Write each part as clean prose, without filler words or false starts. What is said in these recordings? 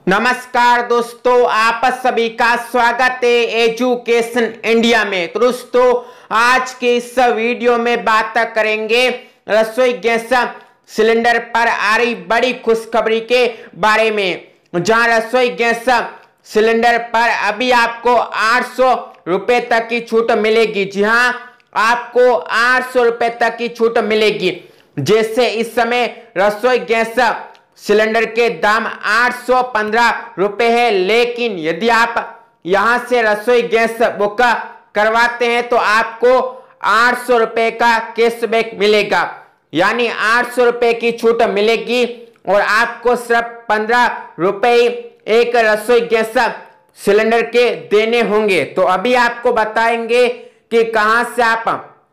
नमस्कार दोस्तों, आप सभी का स्वागत है एजुकेशन इंडिया में। तो दोस्तों, आज के इस वीडियो में बात करेंगे रसोई गैस सिलेंडर पर आ रही बड़ी खुशखबरी के बारे में, जहां रसोई गैस सिलेंडर पर अभी आपको 800 रुपए तक की छूट मिलेगी। जी हां, आपको 800 रुपए तक की छूट मिलेगी। जैसे इस समय रसोई गैस सिलेंडर के दाम 815 रुपए है, लेकिन यदि आप यहां से रसोई गैस बुक करवाते हैं तो आपको 800 रुपए का कैशबैक मिलेगा, यानी 800 रुपए की छूट मिलेगी और आपको सिर्फ 15 रुपए एक रसोई गैस सिलेंडर के देने होंगे। तो अभी आपको बताएंगे कि कहां से आप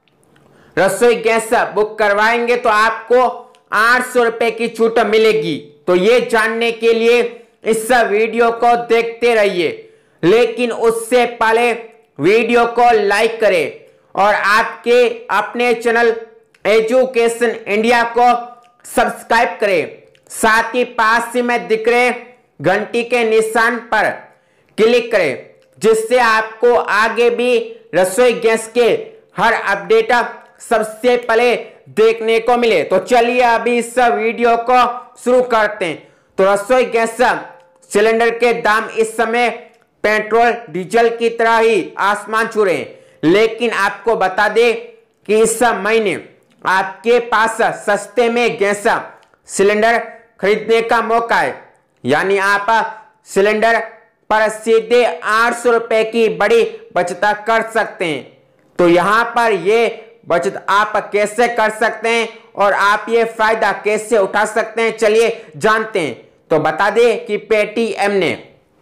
रसोई गैस बुक करवाएंगे तो आपको 800 रुपए की छूट मिलेगी। तो ये जानने के लिए इस वीडियो को देखते रहिए, लेकिन उससे पहले वीडियो को लाइक करें और आपके अपने चैनल एजुकेशन इंडिया को सब्सक्राइब करें। साथ ही पास ही में दिख रहे घंटी के निशान पर क्लिक करें, जिससे आपको आगे भी रसोई गैस के हर अपडेट सबसे पहले देखने को मिले। तो चलिए अभी इस वीडियो को शुरू करते हैं। तो रसोई गैस सिलेंडर के दाम इस समय पेट्रोल डीजल की तरह ही आसमान छू रहे हैं, लेकिन आपको बता दें कि इस महीने आपके पास सस्ते में गैस सिलेंडर खरीदने का मौका है, यानी आप सिलेंडर पर सीधे 800 रुपए की बड़ी बचत कर सकते हैं। तो यहां पर ये बचत आप कैसे कर सकते हैं और आप ये फायदा कैसे उठा सकते हैं, चलिए जानते हैं। तो बता दें कि पेटीएम ने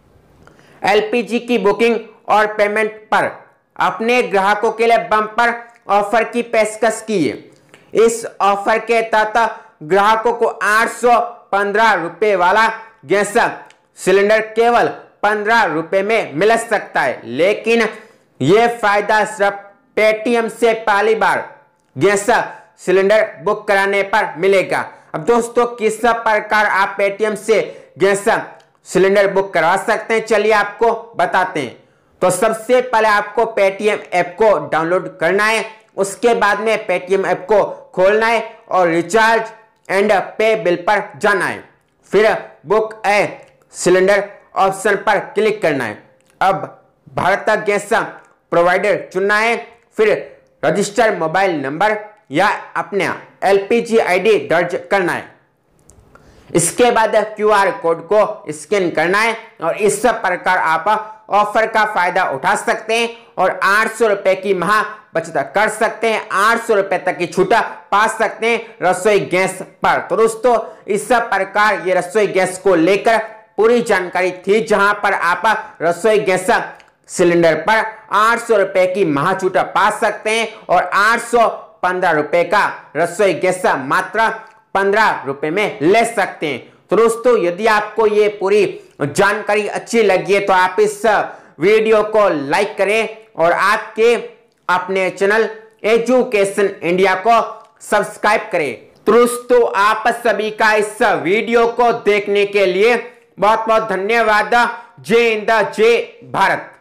एलपीजी की बुकिंग और पेमेंट पर अपने ग्राहकों के लिए बम्पर ऑफर की पेशकश की है। इस ऑफर के तहत ग्राहकों को 815 रुपए वाला गैस सिलेंडर केवल 15 रुपए में मिल सकता है, लेकिन यह फायदा सिर्फ पेटीएम से पहली बार गैस सिलेंडर बुक कराने पर मिलेगा। अब दोस्तों, किस प्रकार आप पेटीएम से गैस सिलेंडर बुक करवा सकते हैं, चलिए आपको बताते हैं। तो सबसे पहले आपको पेटीएम ऐप को डाउनलोड करना है, उसके बाद में पेटीएम ऐप को खोलना है और रिचार्ज एंड पे बिल पर जाना है। फिर बुक ए सिलेंडर ऑप्शन पर क्लिक करना है। अब भारत गैस प्रोवाइडर चुनना है, फिर रजिस्टर मोबाइल नंबर या अपना एलपीजी आईडी दर्ज करना है। इसके बाद क्यूआर कोड को स्कैन करना है और इस प्रकार आप ऑफर का फायदा उठा सकते हैं और 800 रुपए की महा बचत कर सकते हैं। 800 रुपए तक की छूट पा सकते हैं रसोई गैस पर। तो दोस्तों, इस प्रकार ये रसोई गैस को लेकर पूरी जानकारी थी, जहां पर आप रसोई गैस सिलेंडर पर 800 रुपए की महाछूट पा सकते हैं और 815 रुपए का रसोई गैस मात्र 15 रुपए में ले सकते हैं। तो दोस्तों, यदि आपको ये पूरी जानकारी अच्छी लगी है तो आप इस वीडियो को लाइक करें और आपके अपने चैनल एजुकेशन इंडिया को सब्सक्राइब करें। तो दोस्तों, आप सभी का इस वीडियो को देखने के लिए बहुत बहुत धन्यवाद। जय हिंद, जय भारत।